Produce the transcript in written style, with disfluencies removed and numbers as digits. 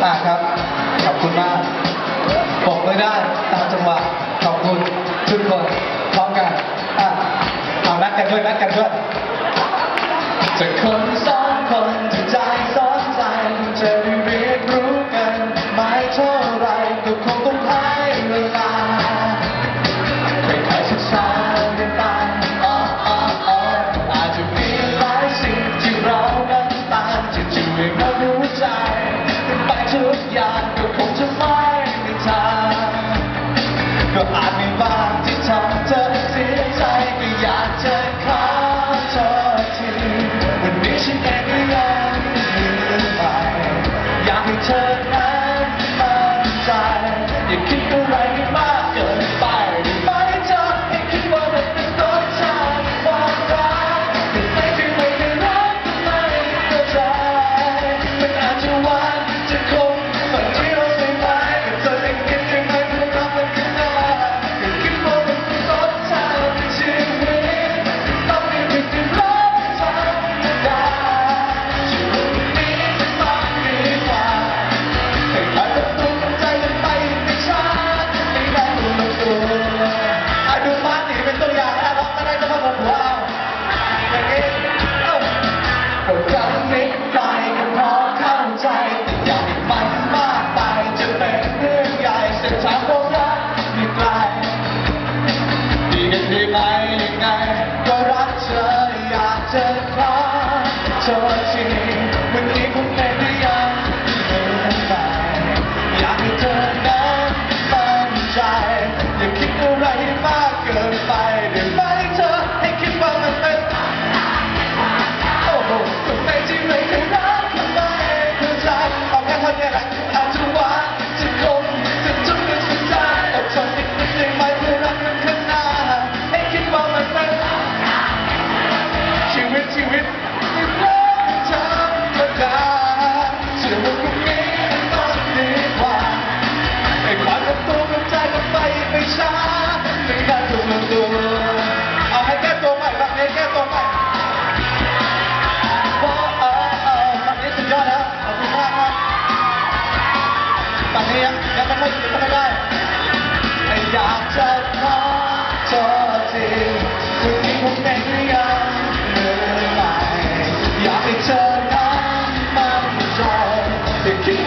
ครับขอบคุณมากบอกไม่ได้ตามจังหวะขอบคุณทุกคนพร้อมกันเอานัดกันด้วยจะคนสองคนที่ใจสองใจจะได้เรียนรู้กันไม่เท่าไรก็คงต้องให้เวลาใครๆศึกษาได้ตามอาจจะมีหลายสิ่งที่เรานั้นต่างจะช่วยเรารู้ใจไปทุกอย่างก็คงจะไม่มีทางก็อาจมีบางที่ทำเธอเสียใจก็อยากจะขอโทษทีวันนี้ฉันเองก็ยังลืมไปอยากให้เธอนั้นมั่นใจอย่าคิดอะไรมากเกินไปได้ไหมเธอให้คิดว่ามันเป็นต้นทางความรักแต่ไม่ที่ไม่ได้รักไม่เข้าใจมันอาจจะหวานจะคงฝันที่เราได้ไหมแต่เธอเองคิดยังไงเพื่อรักมันกันได้อย่าคิดว่ามันเป็นต้นทางในชีวิตต้องมีวิธีรักธรรมดาชีวิตนี้มันต้องดีกว่าให้ผ่านประตูใจกันไปไม่ช้าไม่ได้รู้ตัวดูมาร์นี่เป็นตัวอย่างนะร้องก็ได้จะมาบอกว่าอย่างนี้โปรดจำนิดหน่อยก็พอเข้าใจแต่อย่าให้มันมากไปจะเป็นเรื่องใหญ่เส้นทางความรักไม่ไกลดีกันดีไหมยังไงก็รักเธออยากจะขอโทษทีวันนี้คงไม่ได้ยังลืมไปอยากให้เธอนั้นมั่นใจอย่าคิดอะไรมากเกินไปได้ไหมเธอให้คิดว่ามันเป็นโอ้โหคนไหนที่ไม่เคยรักทำไมเข้าใจเอาแค่เท่านี้แหละอาจจะหวานจะคมจะจุกจะสุดใจอดทนอีกนิดได้ไหมเพื่อรักกันข้างหน้าให้คิดว่ามันเป็นชีวิตที่รักธรรมดาเชื่อว่าพรุ่งนี้มันต้องดีกว่าให้ผ่านประตูกับใจกันไปไม่ช้าไม่ได้ถูกลงตัวเอาให้แก้ตัวใหม่แบบนี้แก้ตัวใหม่แบบนี้สุดยอดแล้วขอบคุณมากครับแบบนี้ยังไม่ได้อยากจะขอโทษทีวันนี้ผมเองก็ยังเหนื่อยอยากให้เธอนั้นมั่นใจอย่าคิด